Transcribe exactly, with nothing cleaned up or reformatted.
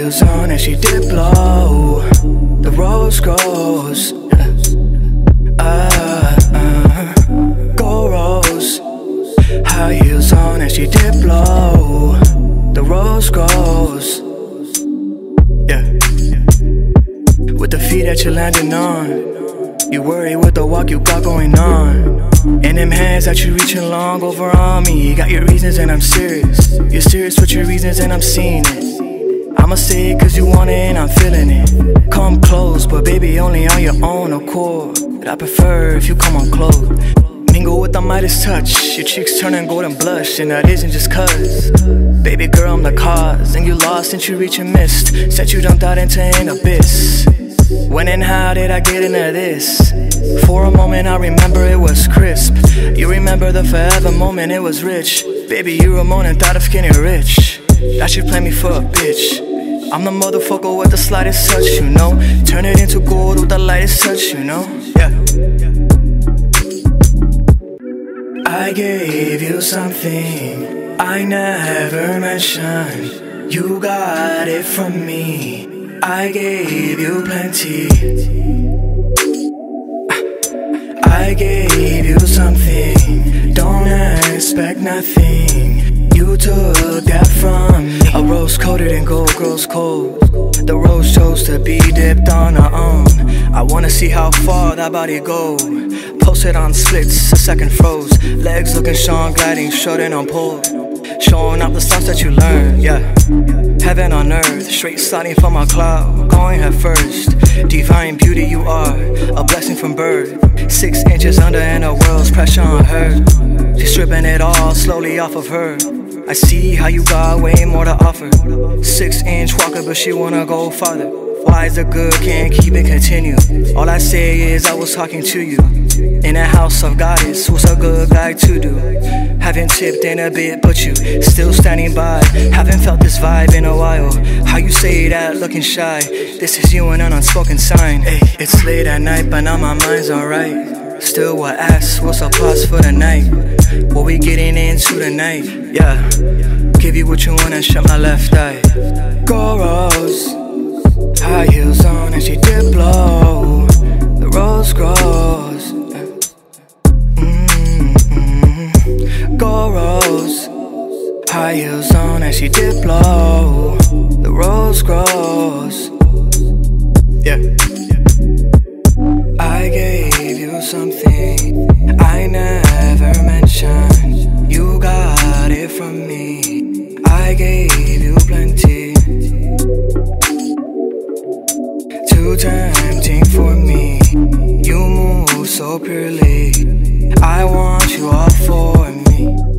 heels on and she did blow the rose goes. Uh, uh, go rose. High heels on and she did blow the rose goes. Yeah. With the feet that you're landing on, you worry with the walk you got going on. And them hands that you reaching long over on me. You got your reasons and I'm serious. You're serious with your reasons and I'm seeing it. I'ma say it cause you want it and I'm feeling it. Come close, but baby only on your own accord. But I prefer if you come on close. Mingle with the Midas touch. Your cheeks turning golden blush, and that isn't just cause. Baby girl, I'm the cause. And you lost since you reach and missed. Said you dumped out into an abyss. When and how did I get into this? For a moment I remember it was crisp. You remember the forever moment it was rich. Baby, you were moaning, thought of getting rich. That should play me for a bitch. I'm the motherfucker with the slightest touch, you know. Turn it into gold with the lightest touch, you know. Yeah. I gave you something I never mentioned. You got it from me. I gave you plenty. I gave you something. Don't expect nothing. You took that from me. A rose coated in gold grows cold. The rose chose to be dipped on her own. I wanna see how far that body goes. Posted on splits, a second froze. Legs looking strong, gliding short and on pole. Showing up the stuff that you learned, yeah. Heaven on earth, straight sliding from a cloud, going head first. Divine beauty you are, a blessing from birth. Six inches under and the world's pressure on her. She's stripping it all slowly off of her. I see how you got way more to offer. Six inch walker, but she wanna go farther. Why is the good can't keep it continue? All I say is I was talking to you. In a house of goddess, what's a good guy to do? Haven't tipped in a bit, but you still standing by. Haven't felt this vibe in a while. How you say that looking shy? This is you and an unspoken sign. Hey, it's late at night, but now my mind's alright. Still what ask, what's a plus for the night? What we getting into tonight? Yeah, give you what you want and shut my left eye. Go rose. High heels on and she did blow the rose grows. Mm-hmm. Go rose. High heels on and she did blow the rose grows. Yeah. I gave you something I never mentioned. You got it from me. I gave you plenty. Too tempting for me. You move so purely. I want you all for me.